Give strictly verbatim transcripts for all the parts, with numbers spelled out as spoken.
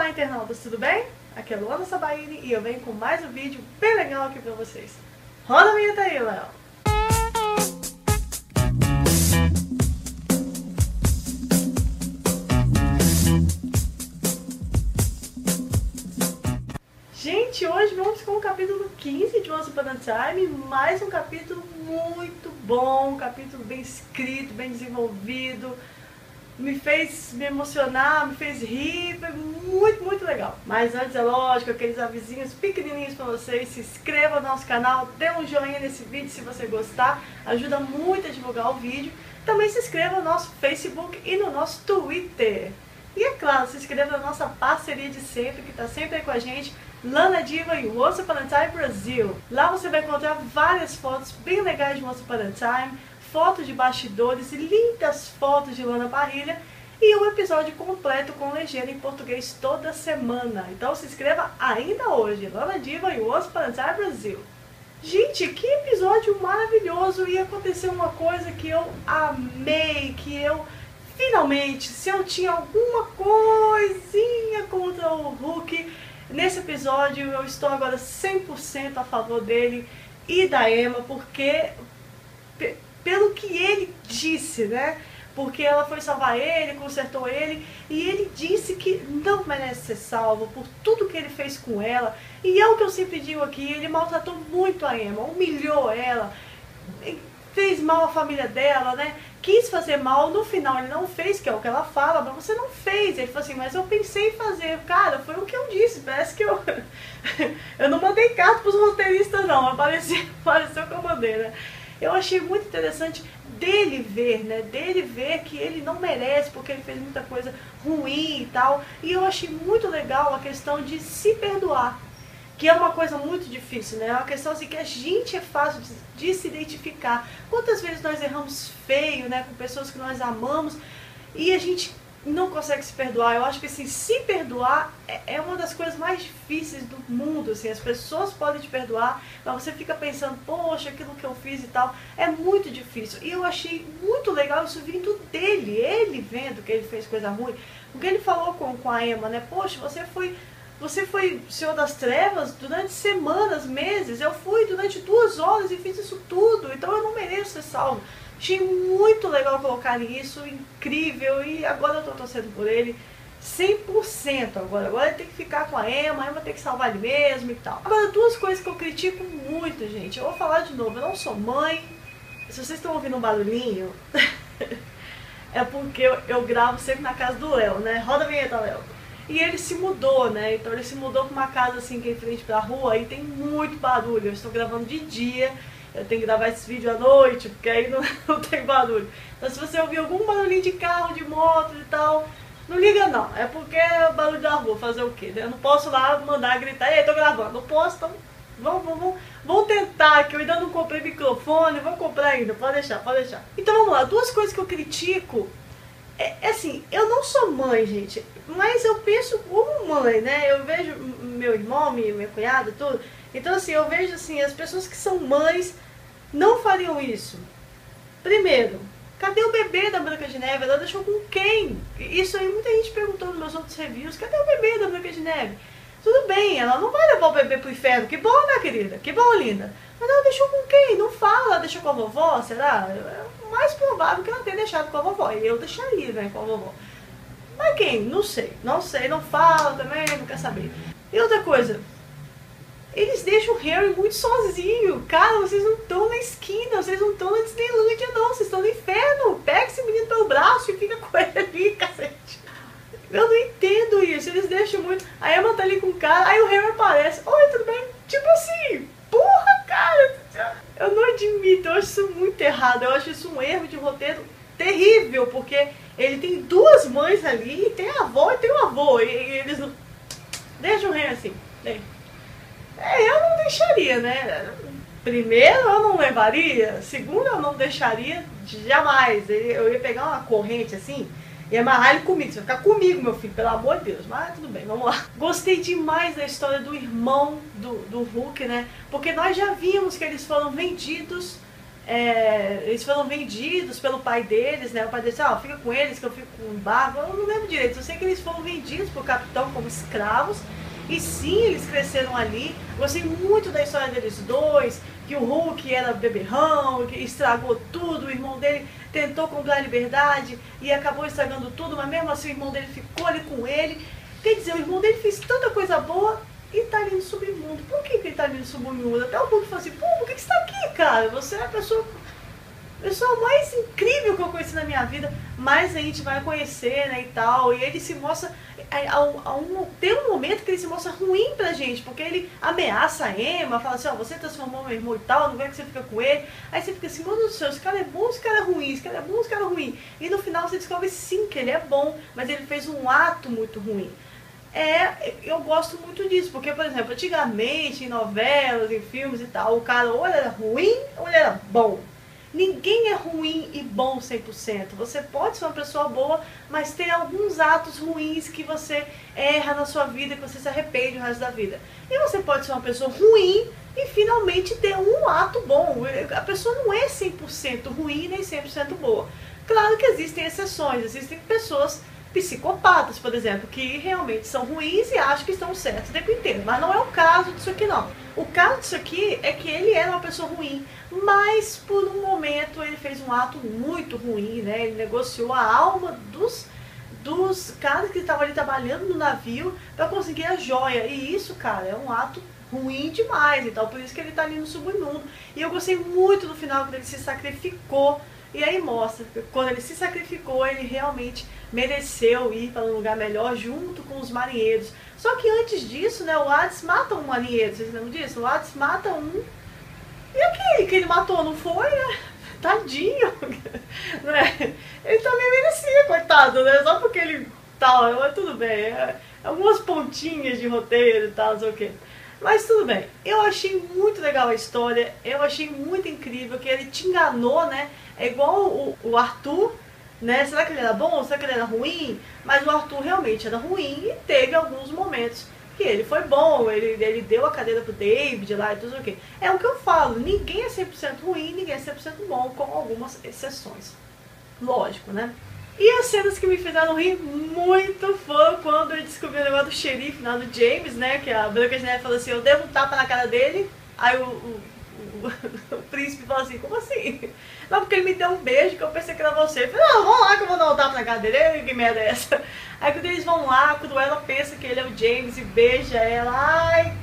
Olá, internautas, tudo bem? Aqui é a Luana Sabaini e eu venho com mais um vídeo bem legal aqui pra vocês. Roda a vinheta aí, Léo! Gente, hoje vamos com o capítulo quinze de Once Upon a Time, mais um capítulo muito bom, um capítulo bem escrito, bem desenvolvido, me fez me emocionar, me fez rir, foi muito, muito legal. Mas antes, é lógico, aqueles avisinhos pequenininhos pra vocês, se inscreva no nosso canal, dê um joinha nesse vídeo se você gostar, ajuda muito a divulgar o vídeo. Também se inscreva no nosso Facebook e no nosso Twitter. E é claro, se inscreva na nossa parceria de sempre, que está sempre aí com a gente, Lana Diva e Once Upon a Time Brasil. Lá você vai encontrar várias fotos bem legais de Once Upon a Time, fotos de bastidores, lindas fotos de Lana Parrilha e um episódio completo com legenda em português toda semana. Então se inscreva ainda hoje, Lana Diva e Once Upon a Time Brasil. Gente, que episódio maravilhoso! E aconteceu uma coisa que eu amei, que eu... Finalmente, se eu tinha alguma coisinha contra o Hulk, nesse episódio eu estou agora cem por cento a favor dele e da Emma, porque pelo que ele disse, né? Porque ela foi salvar ele, consertou ele, e ele disse que não merece ser salvo por tudo que ele fez com ela. E é o que eu sempre digo aqui, ele maltratou muito a Emma, humilhou ela, fez mal à família dela, né? Quis fazer mal, no final ele não fez, que é o que ela fala, mas você não fez. Ele falou assim, mas eu pensei em fazer. Cara, foi o que eu disse, parece que eu... eu não mandei carta pros roteiristas não, apareceu, apareceu que eu mandei, né? Eu achei muito interessante dele ver, né? Dele ver que ele não merece, porque ele fez muita coisa ruim e tal. E eu achei muito legal a questão de se perdoar, que é uma coisa muito difícil, né? É uma questão assim que a gente é fácil de, de se identificar. Quantas vezes nós erramos feio, né? Com pessoas que nós amamos e a gente não consegue se perdoar. Eu acho que assim, se perdoar é, é uma das coisas mais difíceis do mundo, assim. As pessoas podem te perdoar, mas você fica pensando, poxa, aquilo que eu fiz e tal, é muito difícil. E eu achei muito legal isso vindo dele, ele vendo que ele fez coisa ruim. Porque ele falou com, com a Emma, né? Poxa, você foi... Você foi Senhor das Trevas durante semanas, meses. Eu fui durante duas horas e fiz isso tudo. Então eu não mereço ser salvo. Achei muito legal colocar isso, incrível. E agora eu tô torcendo por ele cem por cento agora. Agora ele tem que ficar com a Emma, a Emma tem que salvar ele mesmo e tal. Agora, duas coisas que eu critico muito, gente. Eu vou falar de novo, eu não sou mãe. Se vocês estão ouvindo um barulhinho, é porque eu, eu gravo sempre na casa do Léo, né? Roda a vinheta, Léo. E ele se mudou, né? Então ele se mudou para uma casa assim que é em frente pra rua e tem muito barulho. Eu estou gravando de dia, eu tenho que gravar esse vídeo à noite, porque aí não, não tem barulho. Então se você ouvir algum barulhinho de carro, de moto e tal, não liga não. É porque é o barulho da rua, fazer o quê? Eu não posso lá mandar gritar, ei, tô gravando. Não posso, então vamos, vamos, vamos tentar, que eu ainda não comprei microfone, vou comprar ainda, pode deixar, pode deixar. Então vamos lá, duas coisas que eu critico. É, é assim, eu não sou mãe, gente, mas eu penso como mãe, né? Eu vejo meu irmão, minha, minha cunhada, tudo. Então assim, eu vejo assim, as pessoas que são mães não fariam isso. Primeiro, cadê o bebê da Branca de Neve? Ela deixou com quem? Isso aí muita gente perguntou nos meus outros reviews, cadê o bebê da Branca de Neve? Tudo bem, ela não vai levar o bebê pro inferno, que bom, né, querida? Que bom, linda. Mas ela deixou com quem? Não fala, ela deixou com a vovó, será? É o mais provável que ela tenha deixado com a vovó. E eu deixaria, né, com a vovó. Mas quem? Não sei. Não sei, não fala também, não quer saber. E outra coisa, eles deixam o Harry muito sozinho. Cara, vocês não estão na esquina, vocês não estão na Disneylândia, não. Vocês estão no inferno. Pega esse menino pelo braço e fica com ele ali, cacete. Eu não entendo isso, eles deixam muito. A Emma tá ali com o cara, aí o Harry aparece. Oi, tudo bem? Tipo assim, porra, cara. Eu não admito, eu acho isso muito errado. Eu acho isso um erro de roteiro terrível, porque ele tem duas mães ali, tem a avó e tem o avô. E, e eles não... Deixam o Harry assim. Né? É, eu não deixaria, né? Primeiro, eu não levaria. Segundo, eu não deixaria jamais. Eu ia pegar uma corrente assim e amarrar ele comigo. Você vai ficar comigo, meu filho, pelo amor de Deus. Mas tudo bem, vamos lá. Gostei demais da história do irmão do, do Hulk, né? Porque nós já vimos que eles foram vendidos É, eles foram vendidos pelo pai deles, né? O pai deles disse, ah, fica com eles que eu fico com o barco. Eu não lembro direito, eu sei que eles foram vendidos pro capitão como escravos. E sim, eles cresceram ali. Gostei muito da história deles dois, que o Hulk era beberrão, que estragou tudo, o irmão dele tentou comprar a liberdade e acabou estragando tudo, mas mesmo assim o irmão dele ficou ali com ele. Quer dizer, o irmão dele fez tanta coisa boa e tá ali no submundo. Por que, que ele tá ali no submundo? Até o Hulk falou assim, pô, por que, que você tá aqui, cara? Você é a pessoa, a pessoa mais incrível que eu conheci na minha vida, mas a gente vai conhecer, né, e tal. E ele se mostra, a, a um, tem um momento que ele se mostra ruim pra gente, porque ele ameaça a Emma, fala assim, ó, você transformou meu irmão e tal, não vê que você fica com ele. Aí você fica assim, meu Deus do céu, esse cara é bom, esse cara é ruim, esse cara é bom, esse cara é ruim. E no final você descobre sim que ele é bom, mas ele fez um ato muito ruim. É, eu gosto muito disso, porque, por exemplo, antigamente, em novelas, em filmes e tal, o cara ou ele era ruim ou ele era bom. Ninguém é ruim e bom cem por cento. Você pode ser uma pessoa boa, mas tem alguns atos ruins que você erra na sua vida, que você se arrepende o resto da vida. E você pode ser uma pessoa ruim e finalmente ter um ato bom. A pessoa não é cem por cento ruim nem cem por cento boa. Claro que existem exceções, existem pessoas psicopatas, por exemplo, que realmente são ruins e acham que estão certos o tempo inteiro. Mas não é o caso disso aqui, não. O caso disso aqui é que ele era uma pessoa ruim, mas por um momento ele fez um ato muito ruim, né? Ele negociou a alma dos, dos caras que estavam ali trabalhando no navio para conseguir a joia. E isso, cara, é um ato ruim demais. Então, por isso que ele tá ali no submundo. E eu gostei muito do final, quando ele se sacrificou. E aí mostra que quando ele se sacrificou, ele realmente mereceu ir para um lugar melhor junto com os marinheiros. Só que antes disso, né, o Hades mata um marinheiro, vocês lembram disso? O Hades mata um... E aquele que ele matou, não foi, né? Tadinho, né? Ele também merecia, coitado, né? Só porque ele tal, mas tudo bem. É, algumas pontinhas de roteiro e tal, não sei o quê. Mas tudo bem, eu achei muito legal a história, eu achei muito incrível que ele te enganou, né? É igual o, o Arthur, né? Será que ele era bom? Será que ele era ruim? Mas o Arthur realmente era ruim e teve alguns momentos que ele foi bom, ele, ele deu a cadeira pro David lá e tudo o quê. É o que eu falo, ninguém é cem por cento ruim, ninguém é cem por cento bom, com algumas exceções. Lógico, né? E as cenas que me fizeram rir muito foram quando eu descobri o negócio do xerife lá do James, né? Que a Branca de Neve falou assim, eu devo um tapa na cara dele. Aí o, o, o, o príncipe falou assim, como assim? Não, porque ele me deu um beijo que eu pensei que era você. Eu falei, não, vamos lá que eu vou dar um tapa na cara dele. Ei, que merda é essa? Aí quando eles vão lá, quando ela pensa que ele é o James e beija ela, ai...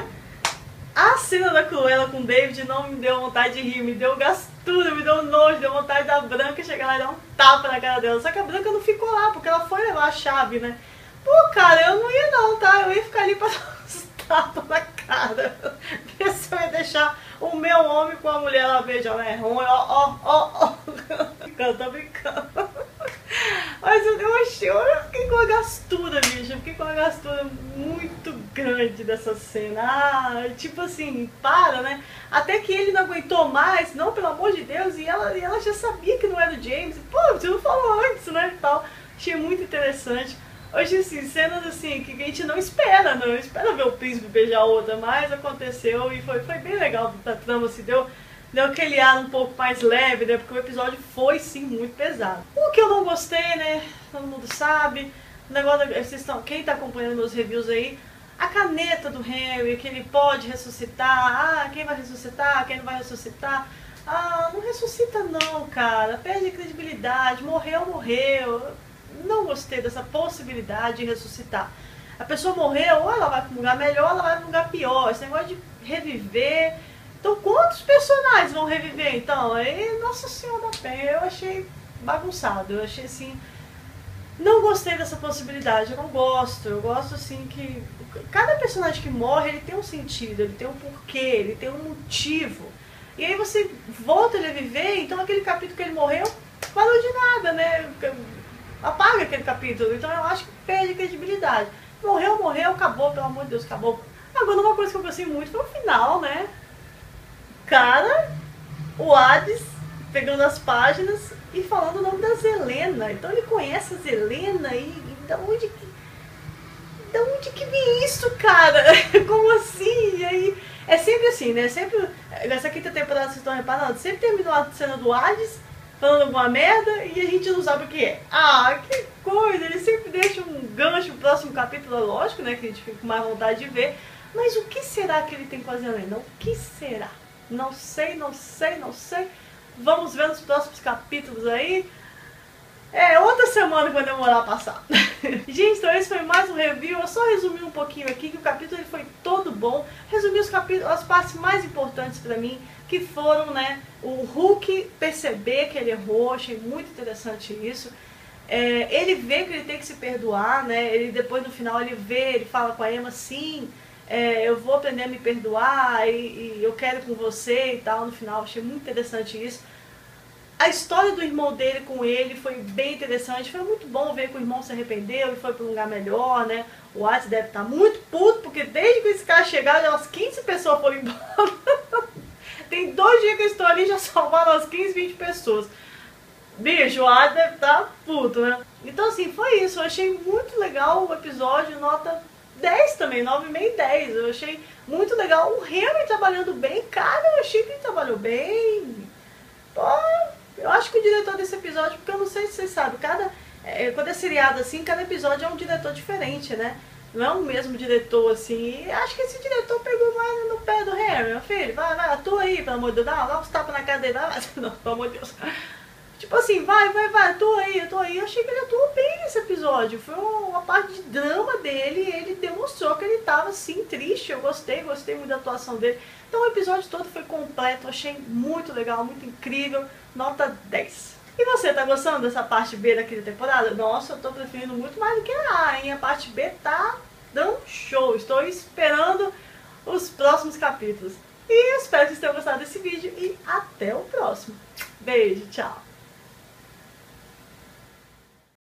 A cena da Cruella com o David não me deu vontade de rir, me deu gastura, me deu nojo, deu vontade da Branca chegar lá e dar um tapa na cara dela. Só que a Branca não ficou lá, porque ela foi levar a chave, né? Pô, cara, eu não ia não, tá? Eu ia ficar ali pra dar uns tapas na cara. Ver se eu ia deixar o meu homem com a mulher lá beijando. É ruim, ó, ó, ó, ó. Brincando, tô brincando. Mas eu, eu achei, eu fiquei com uma gastura, bicho. Eu fiquei com uma gastura muito grande dessa cena. Ah, tipo assim, para, né? Até que ele não aguentou mais, não, pelo amor de Deus, e ela, e ela já sabia que não era o James. Pô, você não falou antes, né? E tal. Achei muito interessante. Hoje, assim, cenas assim, que a gente não espera, não espera ver o príncipe beijar a outra, mas aconteceu e foi, foi bem legal. A trama se deu. Deu aquele ar um pouco mais leve, né? Porque o episódio foi, sim, muito pesado. O que eu não gostei, né? Todo mundo sabe. O negócio, vocês estão, quem tá acompanhando meus reviews aí, a caneta do Henry, que ele pode ressuscitar. Ah, quem vai ressuscitar? Quem não vai ressuscitar? Ah, não ressuscita não, cara. Perde a credibilidade. Morreu, morreu. Não gostei dessa possibilidade de ressuscitar. A pessoa morreu, ou ela vai para um lugar melhor, ou ela vai para um lugar pior. Esse negócio de reviver... Então, quantos personagens vão reviver, então? Aí, Nossa Senhora da Penha, eu achei bagunçado, eu achei assim... Não gostei dessa possibilidade, eu não gosto, eu gosto assim que... Cada personagem que morre, ele tem um sentido, ele tem um porquê, ele tem um motivo. E aí você volta ele a viver, então aquele capítulo que ele morreu, parou de nada, né? Apaga aquele capítulo, então eu acho que perde credibilidade. Morreu, morreu, acabou, pelo amor de Deus, acabou. Agora, uma coisa que eu gostei muito foi o final, né? Cara, o Hades pegando as páginas e falando o nome da Zelena. Então ele conhece a Zelena e, e da onde que... Da onde que vem isso, cara? Como assim? E aí É sempre assim, né? Sempre, nessa quinta temporada, vocês estão reparando, sempre terminou a cena do Hades falando alguma merda e a gente não sabe o que é. Ah, que coisa! Ele sempre deixa um gancho pro próximo capítulo, lógico, né? Que a gente fica com mais vontade de ver. Mas o que será que ele tem com a Zelena? O que será? Não sei, não sei, não sei. Vamos ver nos próximos capítulos aí. É, outra semana que vai demorar a passar. Gente, então esse foi mais um review. Eu só resumi um pouquinho aqui, que o capítulo ele foi todo bom. Resumi os capítulos, as partes mais importantes pra mim, que foram, né, o Hulk perceber que ele errou. Achei muito interessante isso. É, ele vê que ele tem que se perdoar, né? Ele depois no final ele vê, ele fala com a Emma, sim, é, eu vou aprender a me perdoar e, e eu quero com você e tal. No final achei muito interessante isso. A história do irmão dele com ele foi bem interessante, foi muito bom ver que o irmão se arrependeu e foi para um lugar melhor, né? O Hades deve estar muito puto, porque desde que esse cara chegaram, umas quinze pessoas foram embora. Tem dois dias que eu estou ali e já salvaram umas quinze, vinte pessoas. Bicho, o Hades deve estar puto, né? Então assim, foi isso, eu achei muito legal o episódio, nota dez também, nove e meio e dez. Eu achei muito legal o Henry trabalhando bem, cara, eu achei que ele trabalhou bem. Pô, eu acho que o diretor desse episódio, porque eu não sei se vocês sabem, cada, é, quando é seriado assim, cada episódio é um diretor diferente, né? Não é o mesmo diretor assim. E acho que esse diretor pegou mais no pé do Harry, meu filho. Vai, vai, atua aí, pelo amor de Deus. Dá, dá uns tapas na cara dele. Vai, vai. Não, pelo amor de Deus. Tipo assim, vai, vai, vai, atua aí, atua aí. Eu achei que ele atuou bem nesse episódio. Foi uma parte de drama dele e ele demonstrou que ele tava assim, triste. Eu gostei, gostei muito da atuação dele. Então o episódio todo foi completo, achei muito legal, muito incrível, nota dez. E você, tá gostando dessa parte B daquela temporada? Nossa, eu tô preferindo muito mais do que a A, hein? A parte B tá dando show, estou esperando os próximos capítulos. E eu espero que vocês tenham gostado desse vídeo e até o próximo. Beijo, tchau!